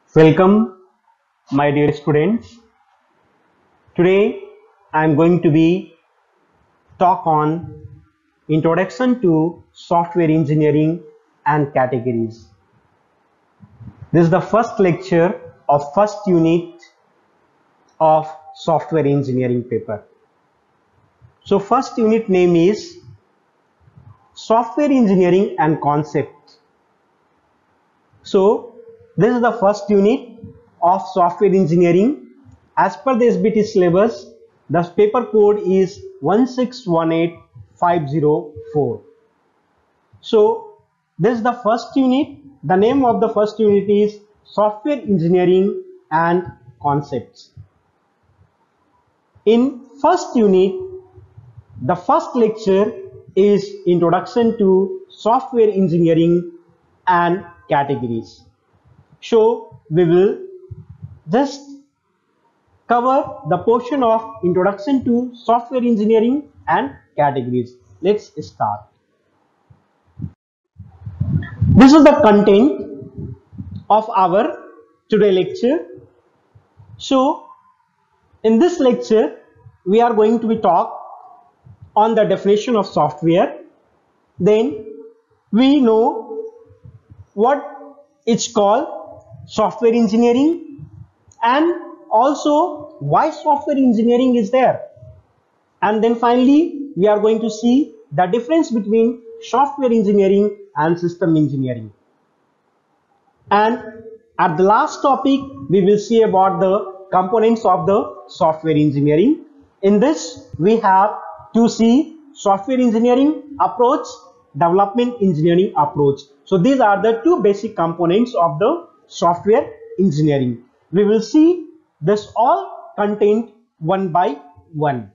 Welcome, my dear students. Today I am going to be talk on Introduction to Software Engineering and Categories. This is the first lecture of first unit of Software Engineering paper. So first unit name is Software Engineering and Concepts. So this is the first unit of software engineering. As per the SBT syllabus, the paper code is 1618504. So this is the first unit. The name of the first unit is Software Engineering and Concepts. In first unit, the first lecture is Introduction to Software Engineering and Categories. So we will just cover the portion of Introduction to Software Engineering and Categories. Let's start. This is the content of our today lecture. So in this lecture we are going to be talk on the definition of software. Then we know what it's called software engineering, and also why software engineering is there, and then finally we are going to see the difference between software engineering and system engineering, and at the last topic we will see about the components of the software engineering. In this we have to see software engineering approach, development engineering approach. So these are the two basic components of the software engineering. We will see this all content one by one.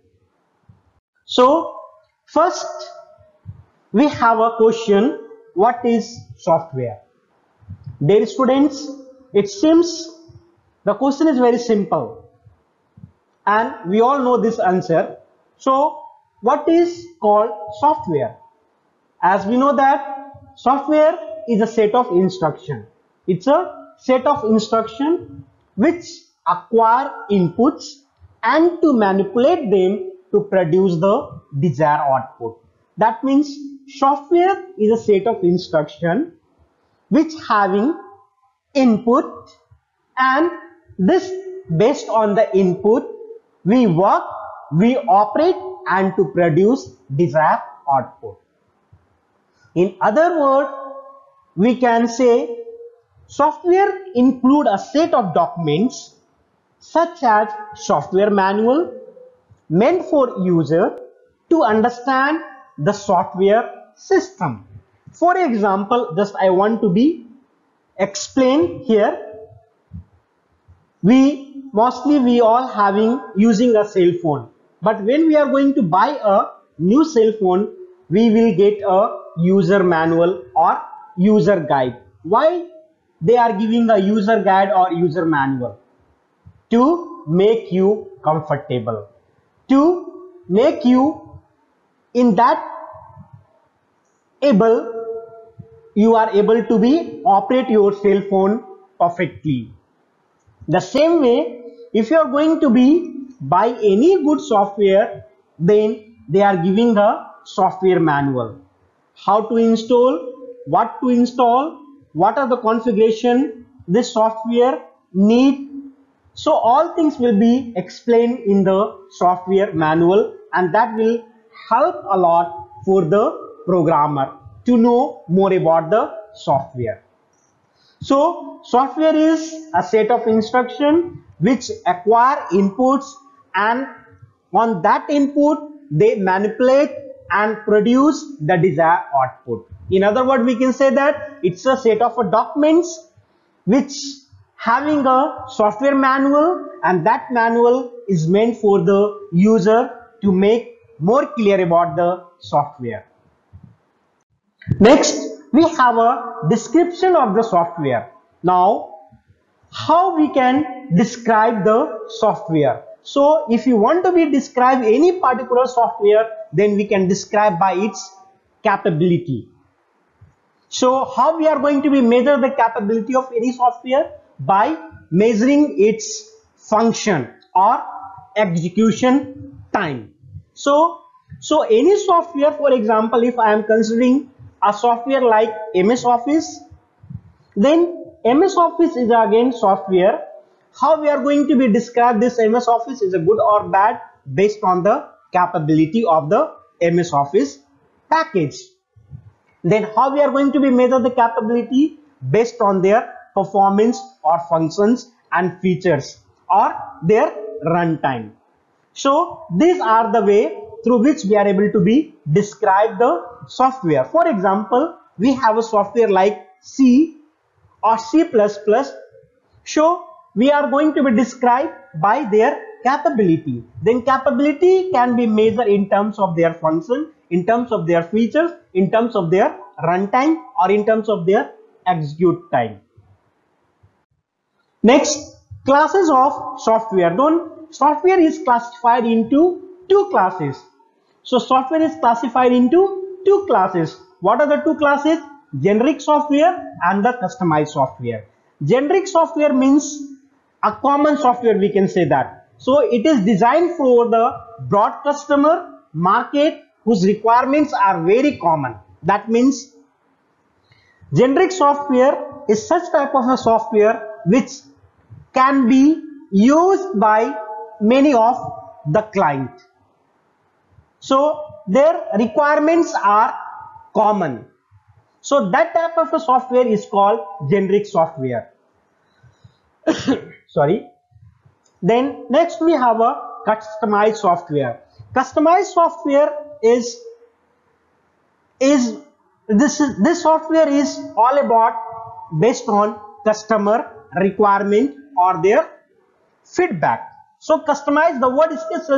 So first we have a question: what is software? Dear students, it seems the question is very simple and we all know this answer. So what is called software? As we know that software is a set of instruction. It's a set of instruction which acquire inputs and to manipulate them to produce the desired output. That means software is a set of instruction which having input, and this based on the input we work, we operate and to produce desired output. In other words, we can say software include a set of documents such as software manual meant for user to understand the software system. For example, just I want to be explain here. We all having using a cell phone, but when we are going to buy a new cell phone, we will get a user manual or user guide. Why they are giving a user guide or user manual? To make you comfortable, to make you in that you are able to be operate your cell phone perfectly. The same way, if you are going to be buy any good software, then they are giving a software manual. How to install, what to install, what are the configuration this software need. So all things will be explained in the software manual, and that will help a lot for the programmer to know more about the software. So software is a set of instruction which acquire inputs, and on that input they manipulate and produce the desired output. In other words, we can say that it's a set of documents which having a software manual, and that manual is meant for the user to make more clear about the software. Next, we have a description of the software. Now, how we can describe the software? So if you want to be describe any particular software, then we can describe by its capability. So how we are going to be measure the capability of any software? by measuring its function or execution time. So any software, for example, if I am considering a software like MS Office, then MS Office is again software. How we are going to be describe this MS Office is a good or bad based on the capability of the MS Office package. Then how we are going to be measure the capability based on their performance or functions and features or their runtime. So these are the way through which we are able to be describe the software. For example, we have a software like C or C++. So we are going to be described by their capability. Then capability can be measured in terms of their function, in terms of their features, in terms of their runtime, or in terms of their execute time. Next, classes of software. Software is classified into two classes. So software is classified into two classes. What are the two classes? Generic software and the customized software. Generic software means a common software, we can say that. So it is designed for the broad customer market whose requirements are very common. That means generic software is such type of a software which can be used by many of the client. So their requirements are common. So that type of a software is called generic software. Sorry. Then next we have a customized software. Customized software is this software is all about based on customer requirement or their feedback. So customized, the word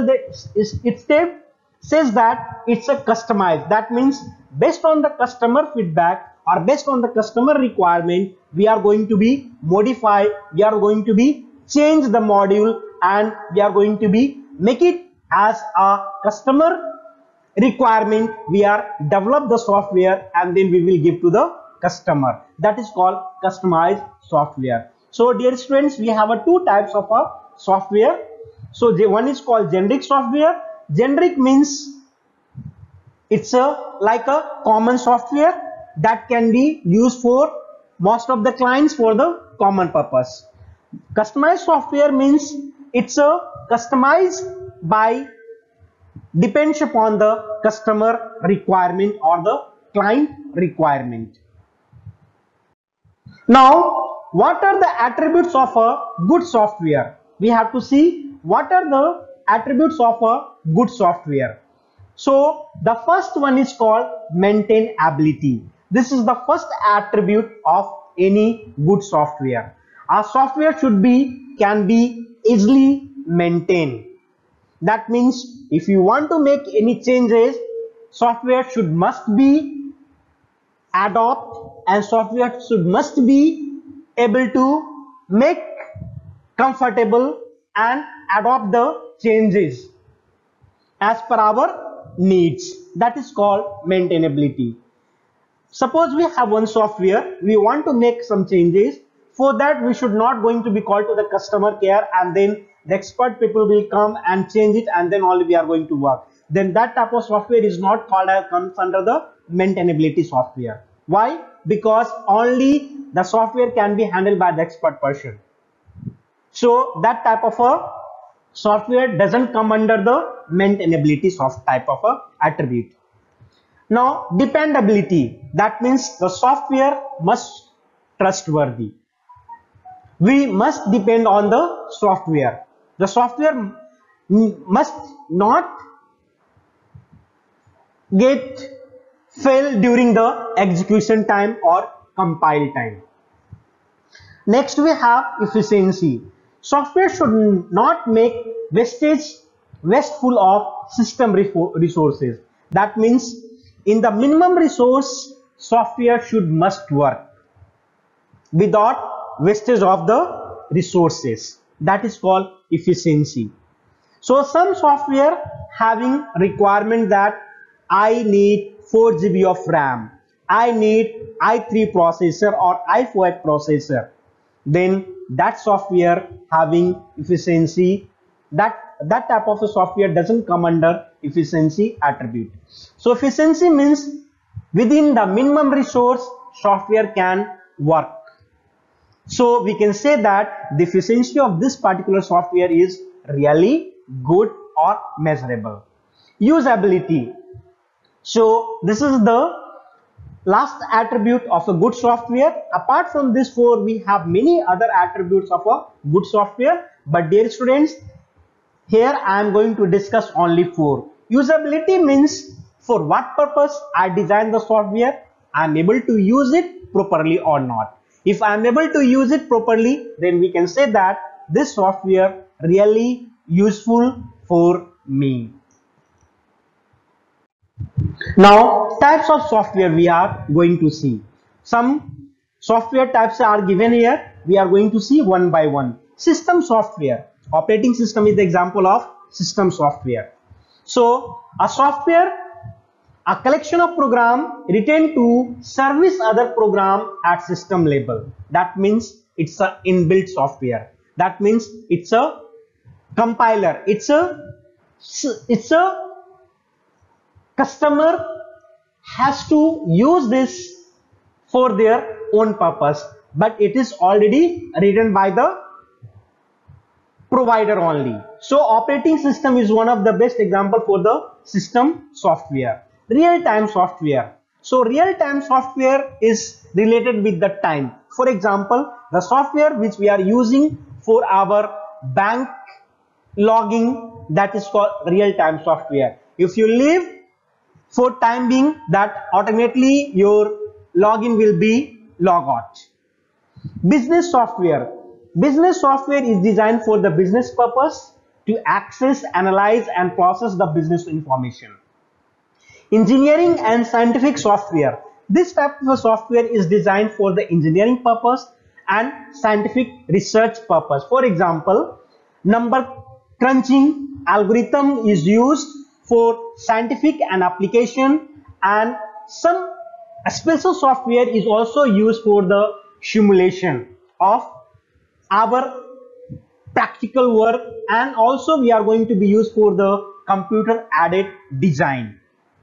says that it's a customized. That means based on the customer feedback or based on the customer requirement, we are going to be modify, we are going to be change the module, and we are going to be make it as a customer requirement. We are develop the software and then we will give to the customer. That is called customized software. So dear students, we have two types of a software. So one is called generic software. Generic means it's like a common software that can be used for most of the clients for the common purpose. Customized software means it's a customized by depends upon the customer requirement or the client requirement. Now, what are the attributes of a good software? We have to see what are the attributes of a good software. So the first one is called maintainability. This is the first attribute of any good software. Our software can be easily maintained. That means if you want to make any changes, software must be adopt, and software must be able to make comfortable and adopt the changes as per our needs. That is called maintainability. Suppose we have one software, we want to make some changes. For that, we should not going to be called to the customer care and then the expert people will come and change it and then only we are going to work. Then that type of software is not called as comes under the maintainability software. Why? Because only the software can be handled by the expert person. So that type of a software doesn't come under the maintainability type of a attribute. Now dependability, that means the software must trustworthy. We must depend on the software. The software must not get fail during the execution time or compile time. Next we have efficiency. Software should not make wasteful of system resources. That means in the minimum resource, software must work without wastage of the resources. That is called efficiency. So some software having requirement that I need 4 GB of RAM, I need i3 processor or i5 processor. then that software having efficiency, that type of a software doesn't come under efficiency attribute. So efficiency means within the minimum resource software can work. So we can say that the efficiency of this particular software is really good or measurable. Usability. So this is the last attribute of a good software. Apart from these four, we have many other attributes of a good software, but dear students, here I am going to discuss only four. Usability means for what purpose I design the software, I am able to use it properly or not. If I am able to use it properly, then we can say that this software really useful for me. Now, types of software we are going to see. Some software types are given here. We are going to see one by one. System software. Operating system is the example of system software. So, a software, a collection of program written to service other program at system level. That means it's a inbuilt software. That means it's a compiler. It's a customer has to use this for their own purpose, but it is already written by the provider only. So operating system is one of the best example for the system software. Real-time software. So real-time software is related with the time. For example, the software which we are using for our bank logging, that is called real-time software. If you leave for time being, that automatically your login will be log out. Business software. Business software is designed for the business purpose to access, analyze and process the business information. Engineering and scientific software. This type of software is designed for the engineering purpose and scientific research purpose. For example, number crunching algorithm is used for scientific and application, and some special software is also used for the simulation of our practical work, and also we are going to be used for the computer aided design.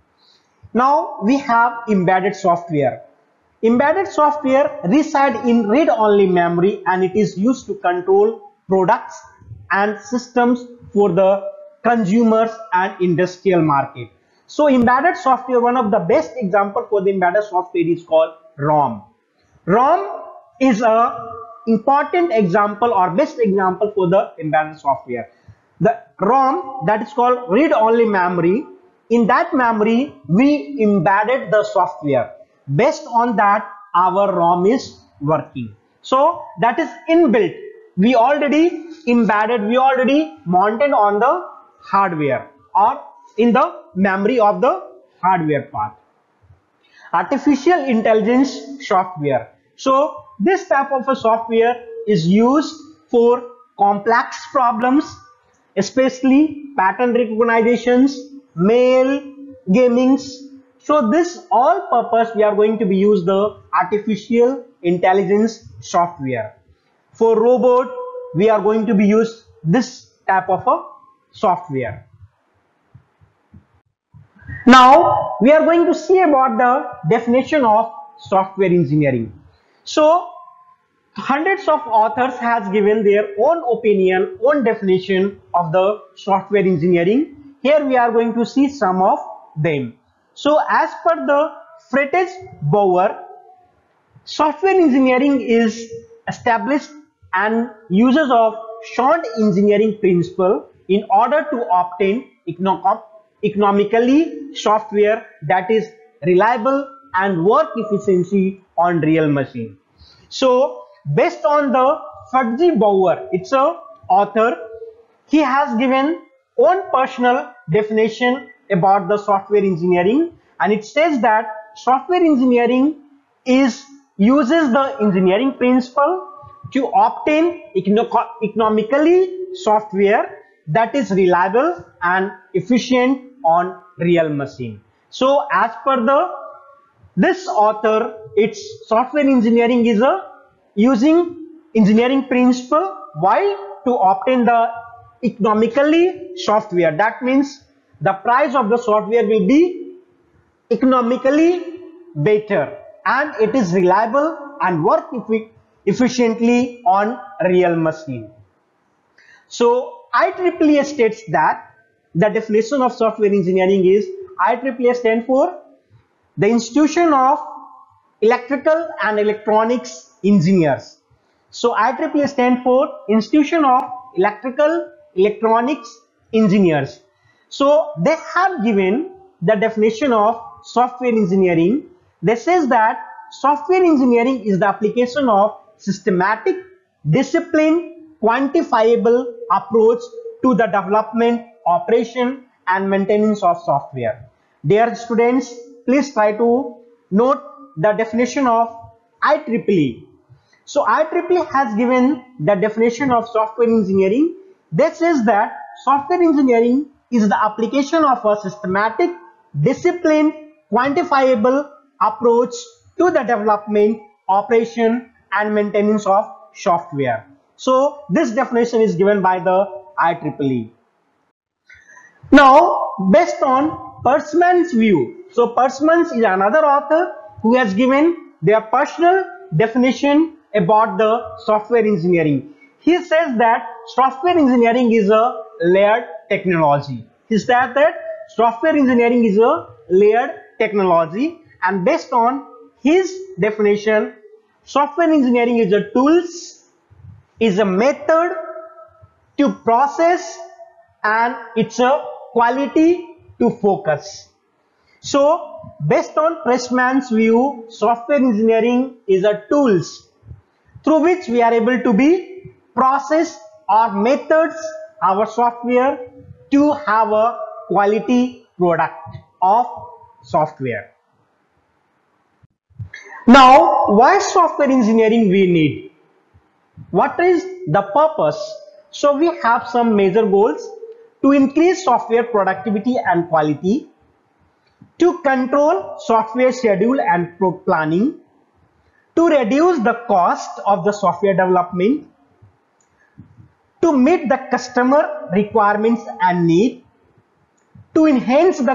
Now we have embedded software. Embedded software reside in read-only memory and it is used to control products and systems for the consumers and industrial market. So embedded software, one of the best example for the embedded software is called ROM. ROM is a important example or best example for the embedded software. The ROM, that is called read-only memory. In that memory, we embedded the software. Based on that, our ROM is working. So that is inbuilt. We already embedded, we already mounted on the hardware or in the memory of the hardware part. Artificial intelligence software. So this type of a software is used for complex problems, especially pattern recognitions, mail, gamings. So this all purpose we are going to be use the artificial intelligence software. For robot, we are going to be use this type of a software. Now we are going to see about the definition of software engineering. So hundreds of authors has given their own opinion, own definition of the software engineering. Here we are going to see some of them. So as per the Friedrich Bauer, software engineering is established and uses of sound engineering principle in order to obtain economically software that is reliable and work efficiency on real machine. So based on the Friedrich Bauer, it's a author, he has given own personal definition about the software engineering, and it says that software engineering uses the engineering principle to obtain economically software that is reliable and efficient on real machine. So as per this author, its software engineering is using engineering principle. Why? To obtain the economically software. That means the price of the software will be economically better and it is reliable and work efficiently on real machine. So IEEE states that the definition of software engineering is, IEEE stands for the Institution of Electrical and Electronics Engineers. So IEEE stands for Institution of Electrical Electronics Engineers. So they have given the definition of software engineering. They says that software engineering is the application of systematic, disciplined, quantifiable approach to the development, operation and maintenance of software. Dear students, please try to note the definition of IEEE. So IEEE has given the definition of software engineering. This says that software engineering is the application of a systematic, disciplined, quantifiable approach to the development, operation and maintenance of software. So this definition is given by the IEEE. Now, based on Persman's view, so Persman is another author who has given their personal definition about the software engineering. He says that software engineering is a layered technology. He said that software engineering is a layered technology, and based on his definition, software engineering is a tools, is a method to process, and it's a quality to focus. So based on Pressman's view, software engineering is a tools through which we are able to be process or methods our software to have a quality product of software. Now, why software engineering we need? What is the purpose? So we have some major goals: to increase software productivity and quality, to control software schedule and planning, to reduce the cost of the software development, to meet the customer requirements and need, to enhance the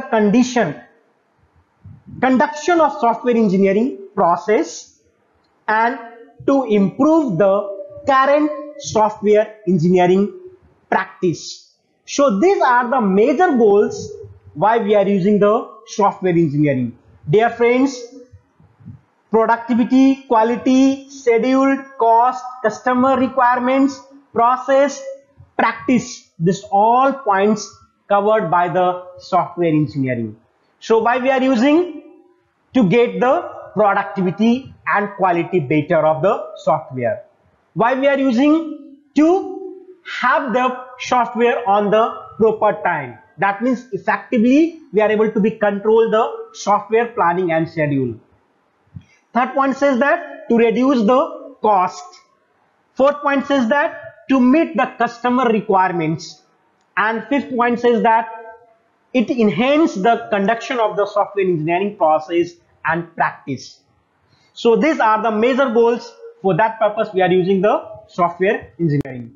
conduction of software engineering process, and to improve the current software engineering practice. So these are the major goals why we are using the software engineering. Dear friends, productivity, quality, scheduled, cost, customer requirements, process, practice, this all points covered by the software engineering. So why we are using? To get the productivity and quality better of the software. Why we are using? To have the software on the proper time. That means effectively we are able to be control the software planning and schedule. Third point says that to reduce the cost. Fourth point says that to meet the customer requirements. And fifth point says that it enhances the conduction of the software engineering process and practice. So these are the major goals. For that purpose we are using the software engineering.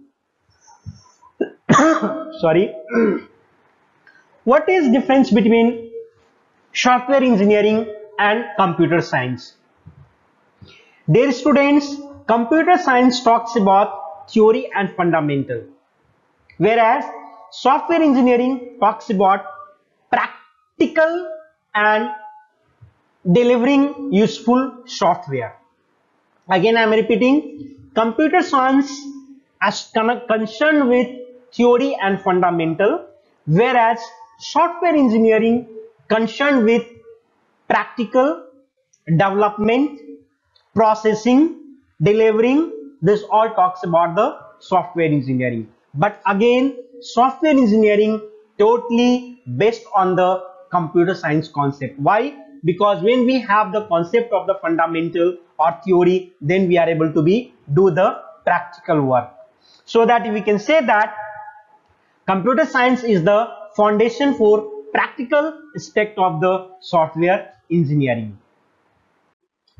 Sorry. What is difference between software engineering and computer science? Dear students, computer science talks about theory and fundamental, whereas software engineering talks about practical and delivering useful software. Again I am repeating, computer science is concerned with theory and fundamental, whereas software engineering concerned with practical, development, processing, delivering. This all talks about the software engineering. But again, software engineering totally based on the computer science concept. Why? Because when we have the concept of the fundamental or theory, then we are able to do the practical work. So that we can say that computer science is the foundation for practical aspect of the software engineering.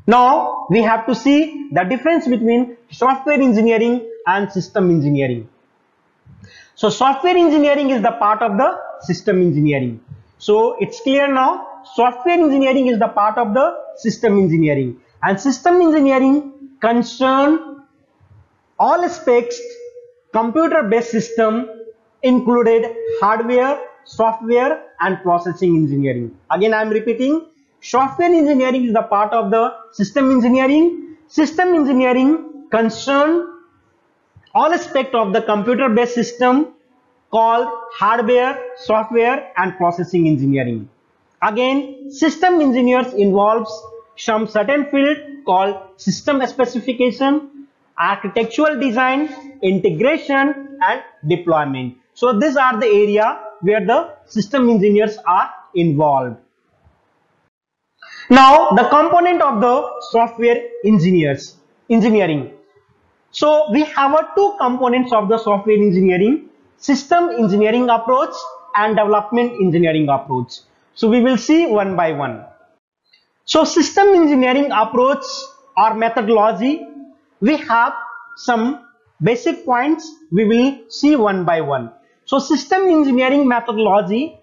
Now we have to see the difference between software engineering and system engineering. So software engineering is the part of the system engineering. So it's clear now, software engineering is the part of the system engineering, and system engineering concern all aspects computer based system included hardware, software and processing engineering. Again I am repeating, software engineering is the part of the system engineering. System engineering concern all aspect of the computer based system called hardware, software and processing engineering. Again, system engineers involves some certain field called system specification, architectural design, integration and deployment. So these are the area where the system engineers are involved. Now the component of the software engineering. So we have two components of the software engineering: system engineering approach and development engineering approach. So we will see one by one. So system engineering approach or methodology, we have some basic points we will see one by one. So system engineering methodology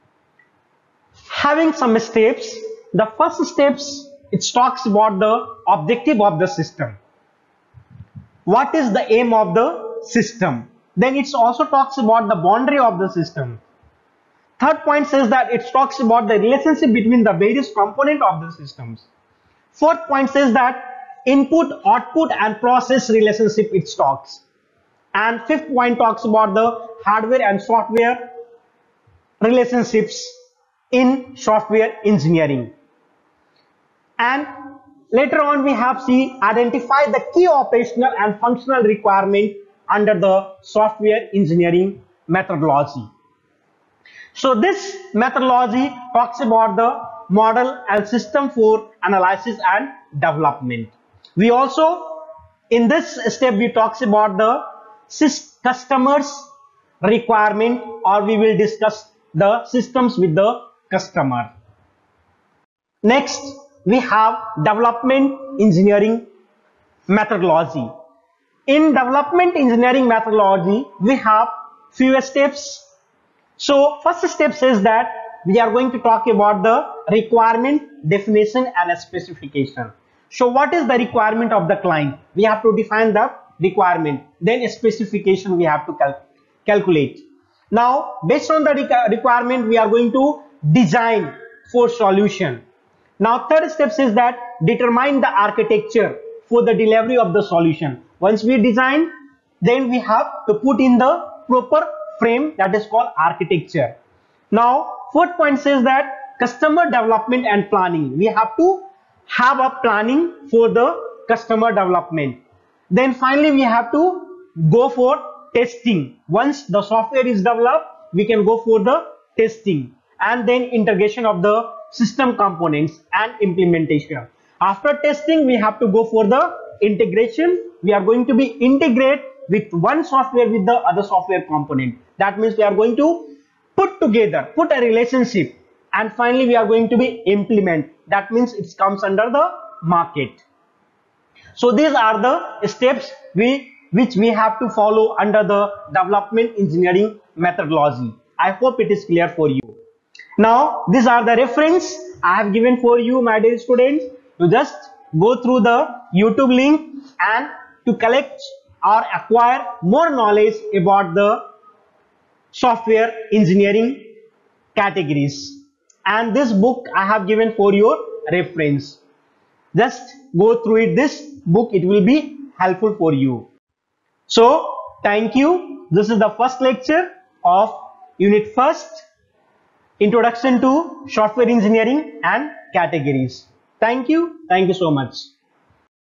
having some steps. The first steps, it talks about the objective of the system. What is the aim of the system? Then it also talks about the boundary of the system. Third point says that it talks about the relationship between the various components of the systems. Fourth point says that input, output and process relationship it talks. And fifth point talks about the hardware and software relationships in software engineering. And later on we have identify the key operational and functional requirement under the software engineering methodology. So this methodology talks about the model and system for analysis and development. We also, in this step, we talks about the customers requirement, or we will discuss the systems with the customer. Next, we have development engineering methodology. In development engineering methodology, we have few steps. So first step says that we are going to talk about the requirement, definition and specification. So what is the requirement of the client? We have to define the requirement. Then a specification we have to calculate. Now based on the requirement, we are going to design for solution. Now third step says that determine the architecture for the delivery of the solution. Once we design, then we have to put in the proper frame, that is called architecture. Now fourth point says that customer development and planning. We have to have a planning for the customer development. Then finally we have to go for testing. Once the software is developed, we can go for the testing, and then integration of the system components and implementation. After testing, we have to go for the integration. We are going to be integrate with one software with the other software component. That means we are going to put a relationship, and finally we are going to be implement. That means it comes under the market. So these are the steps which we have to follow under the development engineering methodology. I hope it is clear for you. Now these are the reference I have given for you, my dear students. You just go through the YouTube link and to collect or acquire more knowledge about the software engineering categories. And this book I have given for your reference. Just go through it. This book, it will be helpful for you. So thank you. This is the first lecture of unit 1st, Introduction to Software Engineering and Categories. Thank you so much.